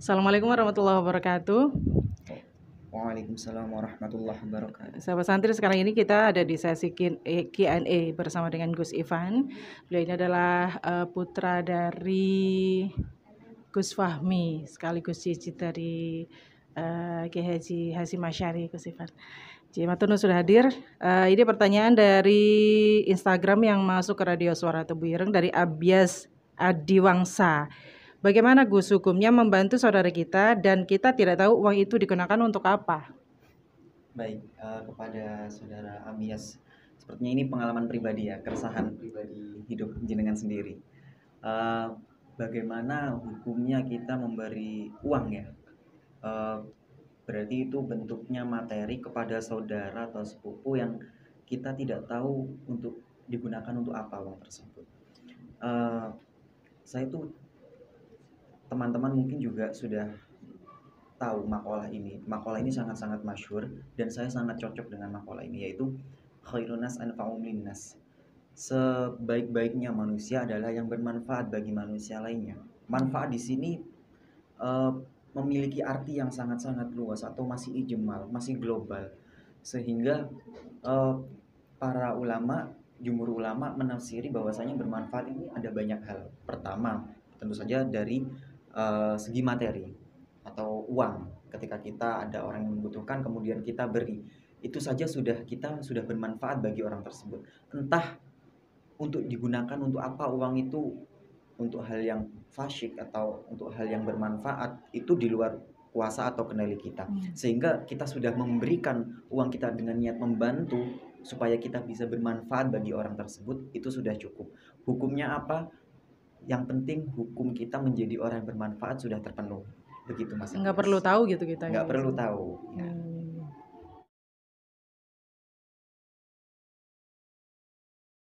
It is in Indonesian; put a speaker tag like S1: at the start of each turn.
S1: Assalamualaikum warahmatullahi wabarakatuh.
S2: Waalaikumsalam warahmatullahi wabarakatuh.
S1: Sahabat santri, sekarang ini kita ada di sesi Q&A bersama dengan Gus Ivan. Beliau ini adalah putra dari Gus Fahmi, sekaligus cicit dari Kiai Haji Hasyim Asy'ari, Gus Ivan. Ji Maturnu sudah hadir. Ini pertanyaan dari Instagram yang masuk ke Radio Suara Tebu Ireng dari Abias Adiwangsa. Bagaimana Gus hukumnya membantu saudara kita dan kita tidak tahu uang itu digunakan untuk apa?
S2: Baik, kepada saudara Amias, sepertinya ini pengalaman pribadi ya, keresahan pribadi hidup jenengan sendiri. Bagaimana hukumnya kita memberi uang ya? Berarti itu bentuknya materi kepada saudara atau sepupu yang kita tidak tahu untuk digunakan untuk apa uang tersebut. Saya tuh teman-teman mungkin juga sudah tahu makalah ini. Makalah ini sangat-sangat masyhur dan saya sangat cocok dengan makalah ini, yaitu khairun nas anfa'uhum linnas. Sebaik-baiknya manusia adalah yang bermanfaat bagi manusia lainnya. Manfaat di sini memiliki arti yang sangat-sangat luas atau masih ijmal, masih global. Sehingga para ulama, jumhur ulama menafsiri bahwasanya bermanfaat ini ada banyak hal. Pertama, tentu saja dari segi materi atau uang. Ketika kita ada orang yang membutuhkan kemudian kita beri, itu saja kita sudah bermanfaat bagi orang tersebut. Entah untuk digunakan untuk apa uang itu, untuk hal yang fasyik atau untuk hal yang bermanfaat, itu di luar kuasa atau kendali kita. Sehingga kita sudah memberikan uang kita dengan niat membantu supaya kita bisa bermanfaat bagi orang tersebut, itu sudah cukup. Hukumnya apa? Yang penting hukum kita menjadi orang yang bermanfaat sudah terpenuh. Begitu Mas.
S1: Nggak perlu tahu gitu kita.
S2: Nggak perlu tahu. Ya.